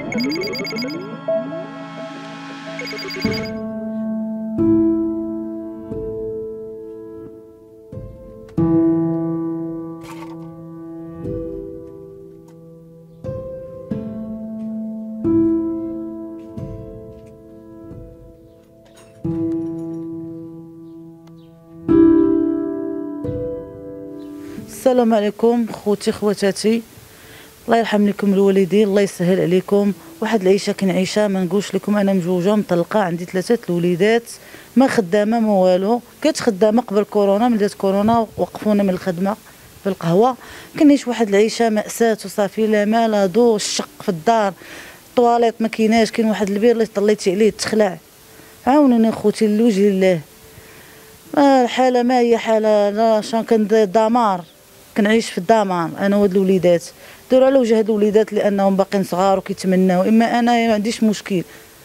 السلام عليكم خوتي خواتاتي، الله يرحم لكم الوالدين، الله يسهل عليكم. واحد العيشه كنعيشها ما نقولش لكم. انا مزوجه مطلقه، عندي 3 الوليدات، ما خدامه ما والو. كنت خدامه قبل كورونا، من جات كورونا وقفونا من الخدمه في القهوه. كنعيش واحد العيشه ماساه وصافي، لا ما لا ضو، الشق في الدار، الطواليط ما كايناش، كاين واحد البير اللي طليتي عليه تخلع. عاونوني خوتي لوجه الله، الحاله ما هي حاله، لا شان كان دمار، كنعيش في الدمار انا وهاد الوليدات. ديروا على وجه هاد الوليدات لانهم باقيين صغار وكيتمناو، اما انا ما عنديش مشكل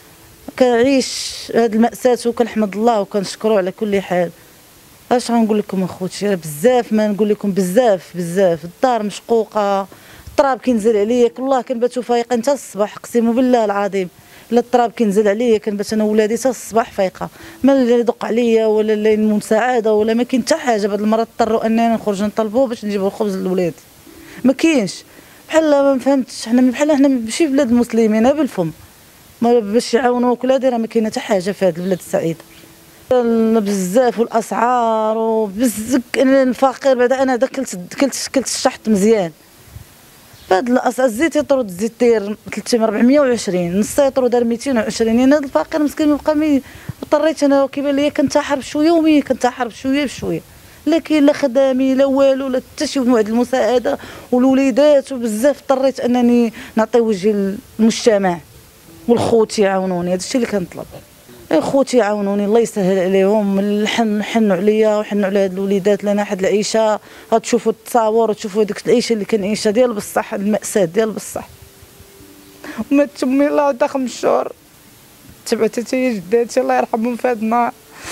كنعيش هاد المأساة وكنحمد الله وكنشكرو على كل حال. اش غنقول لكم اخوتي، بزاف ما نقول لكم، بزاف بزاف. الدار مشقوقه، التراب كينزل عليا، والله كنباتو فايقين حتى الصباح، اقسم بالله العظيم. الا التراب كينزل عليا كنبات انا وولادي حتى الصباح فايقه، ما اللي يدق عليا ولا اللي المساعده ولا ما كاين حتى حاجه. بعض المرات اضطروا اننا نخرج نطلبوا باش نجيبوا الخبز للولاد، ما كاينش. بحال ما فهمتش، حنا ماشي بلاد المسلمين بالفم، ما باش يعاونوك ولا راه ما كاينه حتى حاجه في هذه البلاد السعيده. بزاف والاسعار وبزك الفقير. بعدا انا كلت الشحط مزيان. فهاد الاسعار، الزيت يطرد، الزيت داير 420، نص يطرد دار 220. يعني هذا الفقير مسكين يبقى اضطريت انا كيبان ليا كنتحر بشويه ومي كنتحر بشويه بشويه، لا كاين لا خدامي لا والو لا حتى شي موعد المساعده والوليدات. وبزاف اضطريت انني نعطي وجهي للمجتمع والخوت يعاونوني. هذا الشيء اللي كنطلب، خوتي يعاونوني الله يسهل عليهم، حنوا عليا وحنوا على هاد الوليدات. لنا واحد العيشه غتشوفوا التصاور وتشوفوا ديك العيشه اللي كنعيشها ديال بصح، المأساة ديال بصح. ومات تمي الله عندها 5 شهور، تبعت حتى هي جداتي الله يرحمهم في هاد النهار.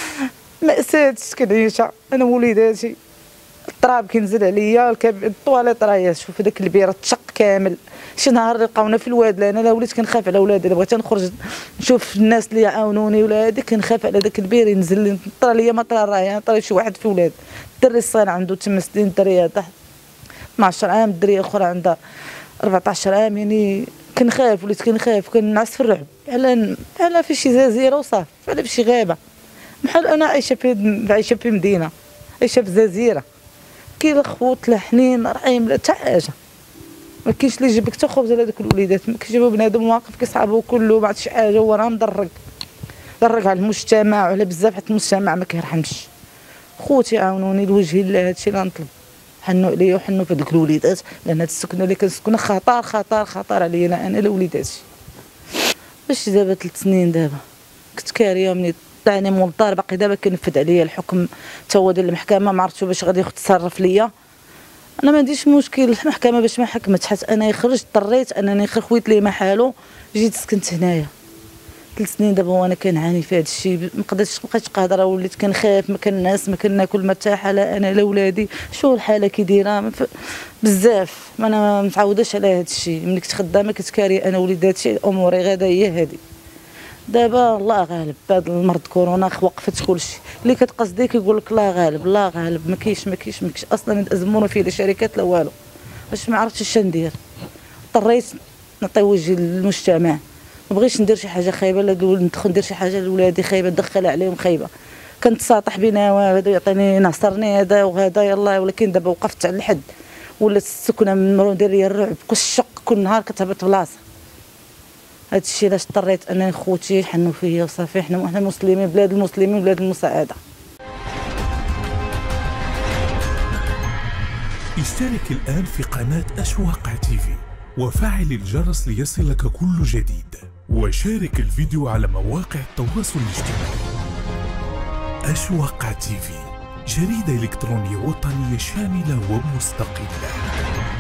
مأساة كنعيشها انا ووليداتي، التراب كينزل عليا، الطواليط راهي شوف داك البيره تشق كامل. شي نهار لقاونا في الواد، انا وليت كنخاف على ولادي، الا بغيت نخرج نشوف الناس اللي يعاونوني ولا هادي كنخاف على داك البير ينزل لي، طرا ليا ما طرا راهي طرا شي واحد في ولاد. الدري الصغير عنده 8 سنين، الدري هذا 12 عام، الدريه الاخرى عندها 14 عام. يعني كنخاف، وليت كنخاف كنعس في الرعب، بحال في شي زازيره وصافي، بحال في شي غابه. بحال انا عايشه في مدينه، عايشه في جزيره، كاين الخوت لا حنين رحيم لا حتى حاجه. ما كاينش اللي يجيب لك حتى خبز على دوك الوليدات، ما كيجيبوا بنادم واقف كيصعبوا كله ما عرفت شي حاجه، هو راه مدرك على المجتمع وعلى بزاف، حتى المجتمع ما كيرحمش. خوتي عاونوني لوجه الله، هادشي اللي غنطلب. حنوا عليا وحنوا في هذوك الوليدات، لان هاد السكنه اللي كنسكنها خطر خطر خطر عليا انا لوليداتي. باش دابا 3 سنين دابا كنت كاريه مني طلعني مول الدار، باقي دابا كينفذ عليا الحكم تا هو ديال المحكمه، ما عرفتش باش غادي يتصرف ليا. انا ما عنديش مشكل المحكمه باش ما حكمت، حيت انا خرجت اضطريت انني خويت لي محالو جيت سكنت هنايا 3 سنين دابا وانا كنعاني في هذا الشيء. ما بقيتش قادره، وليت كنخاف، ما كنعس، ما كناكل مرتاحه، لا انا لا ولادي. شو الحاله كي دايره بزاف، ما انا متعوداش على هذا الشيء. ملي كنت خدامه كنت كاريه انا وليداتي، اموري غادا هي هذه. دابا الله غالب، بهذا المرض كورونا وقفت كلشي. اللي كتقصدي كيقول لك الله غالب الله غالب، ما كاينش اصلا يأزمونا فيه لا شركات لا والو. باش ما عرفتش اش ندير، اضطريت نعطي وجهي للمجتمع. ما بغيتش ندير شي حاجه خايبه، لا ندخل ندير شي حاجه لولادي خايبه، ندخل عليهم خايبه. كنتساطح بينا وهذا يعطيني نعصرني هذا وهذا يلاه. ولكن دابا وقفت على الحد، ولات السكنه من دير لي الرعب، كل شق كل نهار كتهبط بلاصه. هذا الشيء علاش اضطريت انا خوتي يحنوا فيا وصافي. حنا مسلمين، بلاد المسلمين، بلاد المساعده. اشترك الآن في قناة أشواق تيفي وفعل الجرس ليصلك كل جديد، وشارك الفيديو على مواقع التواصل الاجتماعي. أشواق تيفي، جريدة إلكترونية وطنية شاملة ومستقلة.